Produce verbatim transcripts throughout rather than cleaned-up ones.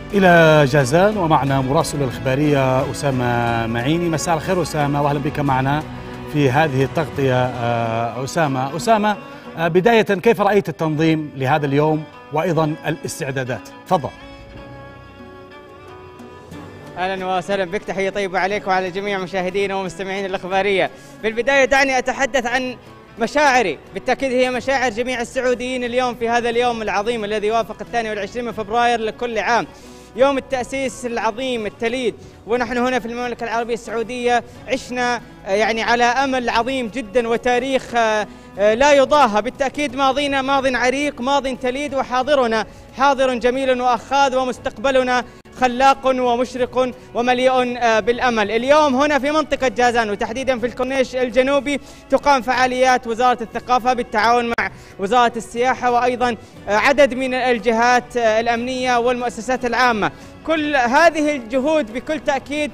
إلى جازان ومعنا مراسل الإخبارية أسامة معيني. مساء الخير أسامة وأهلا بك معنا في هذه التغطية. أسامة أسامة بداية كيف رأيت التنظيم لهذا اليوم وأيضا الاستعدادات؟ تفضل. اهلا وسهلا بك، تحيه طيبه عليك وعلى جميع مشاهدينا ومستمعين الاخباريه. في البدايه دعني اتحدث عن مشاعري، بالتاكيد هي مشاعر جميع السعوديين اليوم في هذا اليوم العظيم الذي يوافق الثاني والعشرين من فبراير لكل عام، يوم التأسيس العظيم التليد. ونحن هنا في المملكة العربية السعودية عشنا يعني على أمل عظيم جدا وتاريخ لا يضاهى. بالتأكيد ماضينا ماض عريق، ماض تليد، وحاضرنا حاضر جميل وأخاذ، ومستقبلنا خلاق ومشرق ومليء بالأمل. اليوم هنا في منطقة جازان وتحديدا في الكورنيش الجنوبي تقام فعاليات وزارة الثقافة بالتعاون مع وزارة السياحة وأيضا عدد من الجهات الأمنية والمؤسسات العامة. كل هذه الجهود بكل تأكيد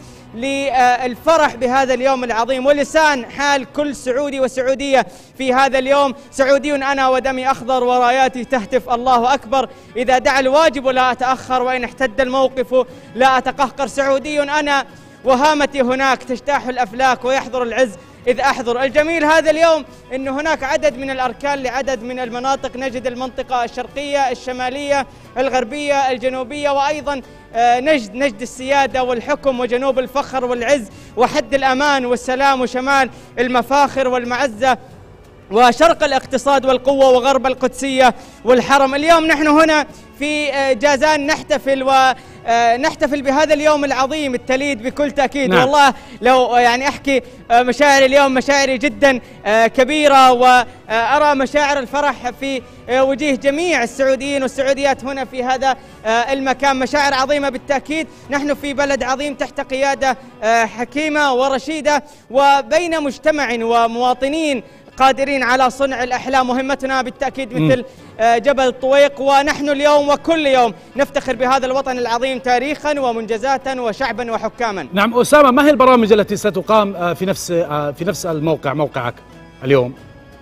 للفرح بهذا اليوم العظيم، ولسان حال كل سعودي وسعودية في هذا اليوم. سعودي أنا ودمي أخضر وراياتي تهتف الله أكبر، إذا دعا الواجب لا أتأخر وإن احتد الموقف لا أتقهقر. سعودي أنا وهامتي هناك تجتاح الأفلاك ويحضر العز إذ أحضر. الجميل هذا اليوم أن هناك عدد من الأركان لعدد من المناطق، نجد المنطقة الشرقية، الشمالية، الغربية، الجنوبية، وأيضا نجد نجد السيادة والحكم وجنوب الفخر والعز وحد الأمان والسلام وشمال المفاخر والمعزة وشرق الاقتصاد والقوة وغرب القدسية والحرم. اليوم نحن هنا في جازان نحتفل ونحتفل بهذا اليوم العظيم التليد بكل تأكيد. نعم. والله لو يعني أحكي مشاعري اليوم مشاعري جدا كبيرة، وأرى مشاعر الفرح في وجيه جميع السعوديين والسعوديات هنا في هذا المكان، مشاعر عظيمة بالتأكيد. نحن في بلد عظيم تحت قيادة حكيمة ورشيدة وبين مجتمع ومواطنين قادرين على صنع الأحلام. مهمتنا بالتأكيد مثل جبل الطويق، ونحن اليوم وكل يوم نفتخر بهذا الوطن العظيم تاريخا ومنجزات وشعبا وحكاما. نعم أسامة، ما هي البرامج التي ستقام في نفس في نفس الموقع موقعك اليوم؟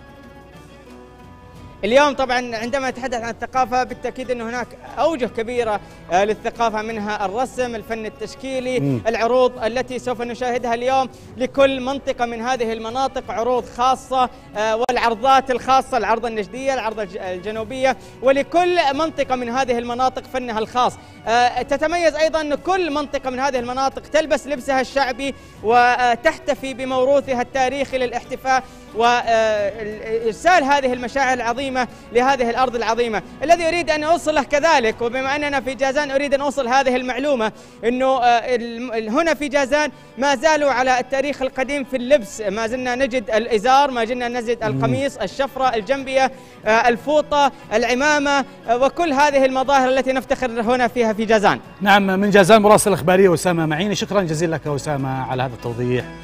اليوم طبعا عندما نتحدث عن الثقافة بالتأكيد أن هناك أوجه كبيرة للثقافة، منها الرسم، الفن التشكيلي، م. العروض التي سوف نشاهدها اليوم لكل منطقة من هذه المناطق، عروض خاصة والعرضات الخاصة، العرض النجدية، العرض الجنوبية، ولكل منطقة من هذه المناطق فنها الخاص. تتميز أيضا أن كل منطقة من هذه المناطق تلبس لبسها الشعبي وتحتفي بموروثها التاريخي للاحتفاء وإرسال هذه المشاعر العظيمة لهذه الأرض العظيمة. الذي أريد أن أوصله كذلك، وبما أننا في جازان أريد أن أوصل هذه المعلومة، أنه هنا في جازان ما زالوا على التاريخ القديم في اللبس، ما زلنا نجد الإزار، ما زلنا نجد القميص، الشفرة، الجنبية، الفوطة، العمامة، وكل هذه المظاهر التي نفتخر هنا فيها في جازان. نعم، من جازان مراسل الإخبارية أسامة معيني، شكرا جزيلا لك أسامة على هذا التوضيح.